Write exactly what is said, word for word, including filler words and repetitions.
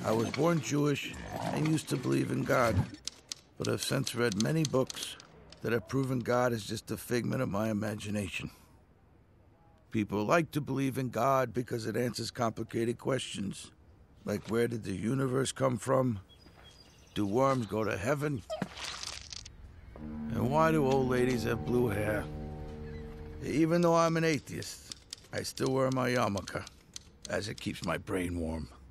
I was born Jewish and used to believe in God, but I've since read many books that have proven God is just a figment of my imagination. People like to believe in God because it answers complicated questions, like where did the universe come from? Do worms go to heaven? And why do old ladies have blue hair? Even though I'm an atheist, I still wear my yarmulke, as it keeps my brain warm.